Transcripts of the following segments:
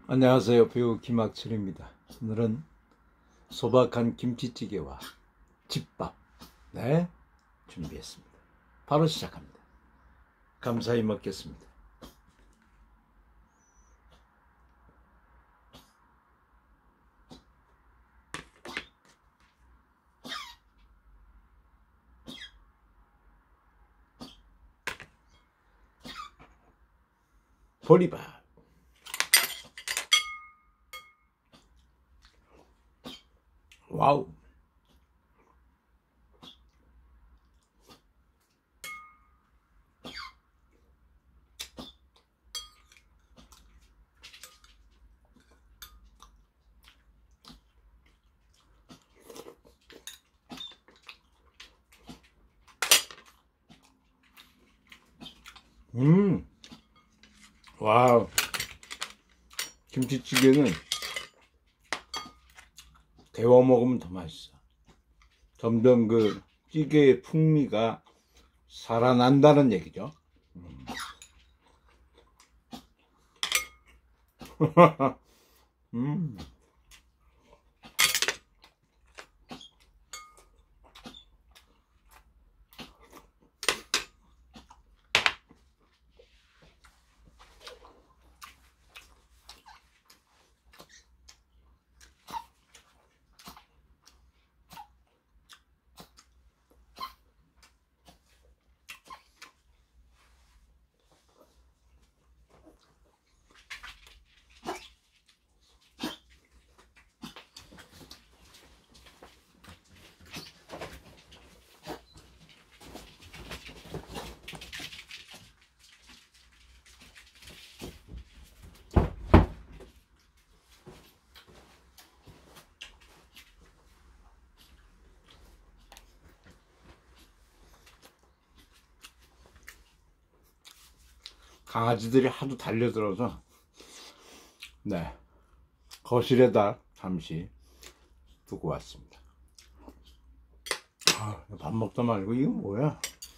안녕하세요. 배우 김학철입니다. 오늘은 소박한 김치찌개와 집밥 준비했습니다. 바로 시작합니다. 감사히 먹겠습니다. 보리밥. 와우. 와우. 김치찌개는 데워 먹으면 더 맛있어. 점점 그 찌개의 풍미가 살아난다는 얘기죠. 음. 강아지들이 하도 달려들어서 거실에다 잠시 두고 왔습니다. 밥 먹다 말고 이거 뭐야?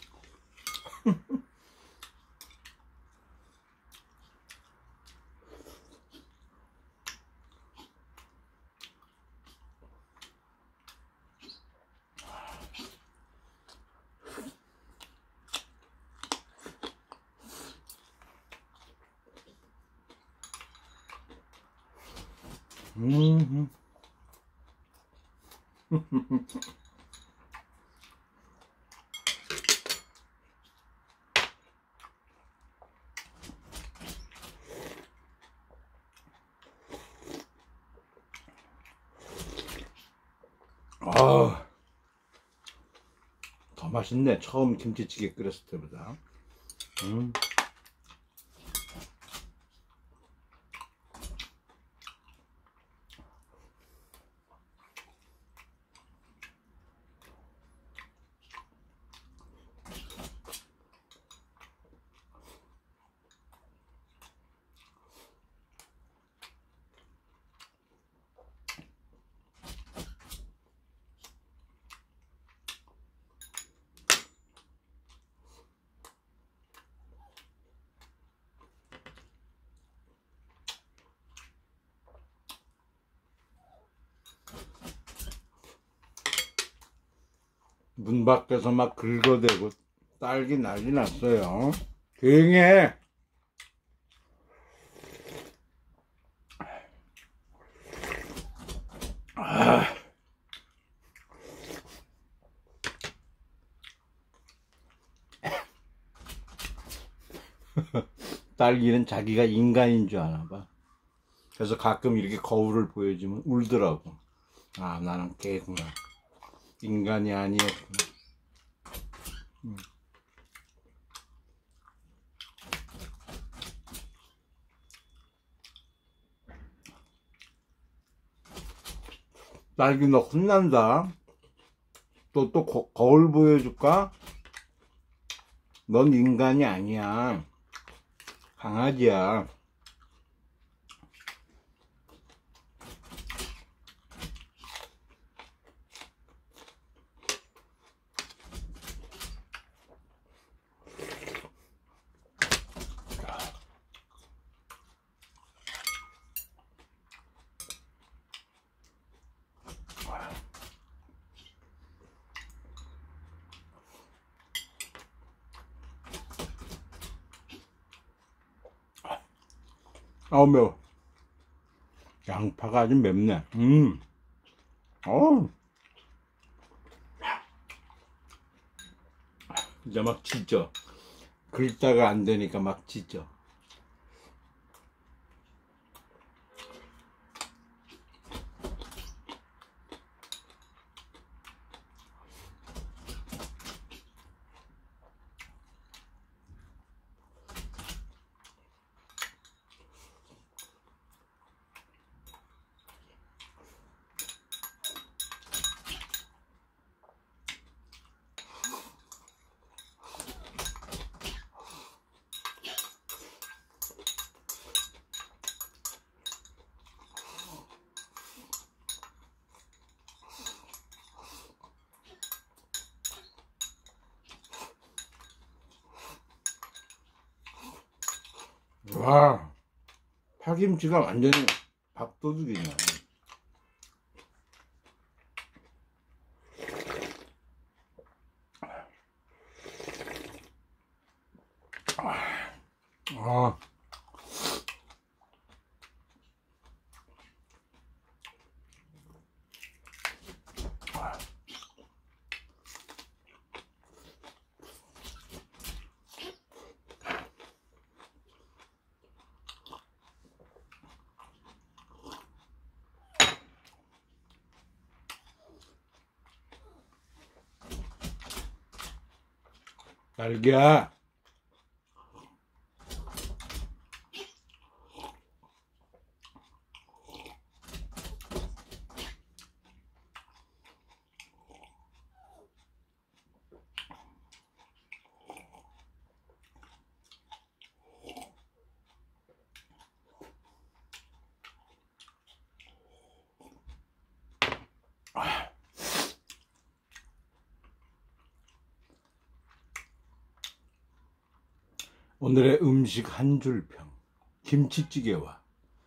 더 맛있네. 처음 김치찌개 끓였을 때보다. 문 밖에서 막 긁어대고 딸기 난리 났어요. 조용히 해. 딸기는 자기가 인간인 줄 아나 봐. 그래서 가끔 이렇게 거울을 보여주면 울더라고. 아, 나는 개구나. 인간이 아니었구나. 딸기 너 혼난다. 또 거울 보여줄까? 넌 인간이 아니야. 강아지야. 아우 매워. 양파가 아주 맵네. 어우. 이제 막 짖죠. 긁다가 안 되니까 막 짖죠. 와, 파김치가 완전히 밥도둑이네. 아, 딸기야. 오늘의 음식 한 줄평. 김치찌개와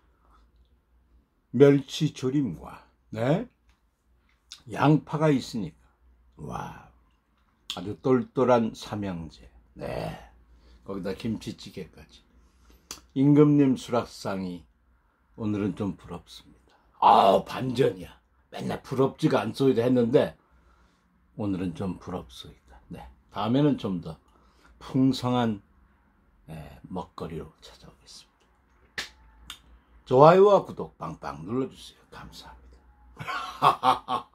멸치조림과 네? 양파가 있으니까 와, 아주 똘똘한 삼형제. 네, 거기다 김치찌개까지. 임금님 수락상이 오늘은 좀 부럽습니다. 아, 반전이야. 맨날 부럽지가 않소이다 했는데 오늘은 좀 부럽소이다. 네, 다음에는 좀 더 풍성한 먹거리로 찾아오겠습니다. 좋아요와 구독 빵빵 눌러주세요. 감사합니다.